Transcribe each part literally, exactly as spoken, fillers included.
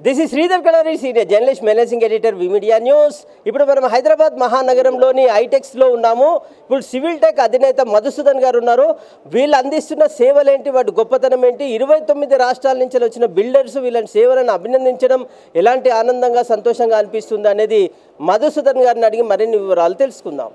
This is Sridhar Kalari, senior journalist, managing editor, V media news. ఇప్పుడు మనం హైదరాబాద్ మహానగరంలోని ఐటెక్స్లో ఉన్నాము. ఇప్పుడు సివిల్ టెక్ అధినేత మధుసూదన్ గారు ఉన్నారు. వీళ్ళు అందిస్తున్న సేవలేంటి, వాటి గొప్పతనం ఏంటి, ఇరవై తొమ్మిది రాష్ట్రాల నుంచి వచ్చిన బిల్డర్స్ వీళ్ళని సేవలను అభినందించడం ఎలాంటి ఆనందంగా సంతోషంగా అనిపిస్తుంది అనేది మధుసూదన్ గారిని అడిగి మరిన్ని వివరాలు తెలుసుకుందాం.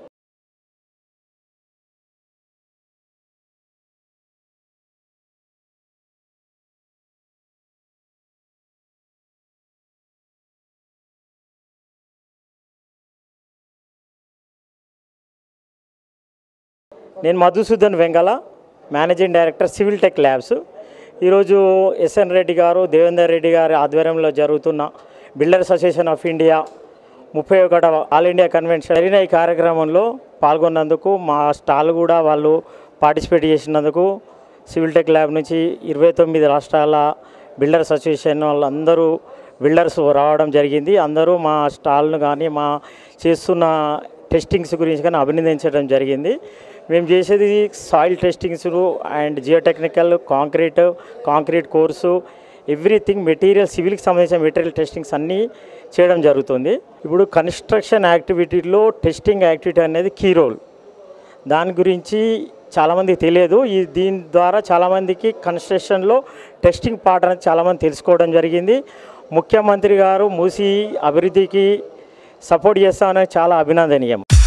నేను Madhusudan Vengala, managing director civil tech labs. ఈరోజు ఎస్ఎన్ రెడ్డి గారు, దేవేందర్ రెడ్డి గారి ఆధ్వర్యంలో జరుగుతున్న బిల్డర్స్ అసోసియేషన్ ఆఫ్ ఇండియా ముప్పై ఒకటవ ఆల్ ఇండియా కన్వెన్షన్ జరిగిన ఈ కార్యక్రమంలో పాల్గొన్నందుకు, మా స్టాల్ కూడా వాళ్ళు పార్టిసిపేట్ చేసినందుకు సివిల్ టెక్ ల్యాబ్ నుంచి ఇరవై తొమ్మిది రాష్ట్రాల బిల్డర్స్ అసోసియేషన్ వాళ్ళందరూ బిల్డర్స్ రావడం జరిగింది. అందరూ మా స్టాల్ను కానీ మా చేస్తున్న టెస్టింగ్స్ గురించి కానీ అభినందించడం జరిగింది. మేము చేసేది soil testings and geotechnical, concrete concrete course, everything material, సివిల్కి సంబంధించిన మెటీరియల్ టెస్టింగ్స్ అన్నీ చేయడం జరుగుతుంది. ఇప్పుడు కన్స్ట్రక్షన్ యాక్టివిటీలో టెస్టింగ్ యాక్టివిటీ అనేది కీ రోల్. దాని గురించి చాలామందికి తెలియదు. ఈ దీని ద్వారా చాలామందికి కన్స్ట్రక్షన్లో టెస్టింగ్ పార్ట్ అనేది చాలామంది తెలుసుకోవడం జరిగింది. ముఖ్యమంత్రి గారు మూసీ అభివృద్ధికి సపోర్ట్ చేస్తామనేది చాలా అభినందనీయం.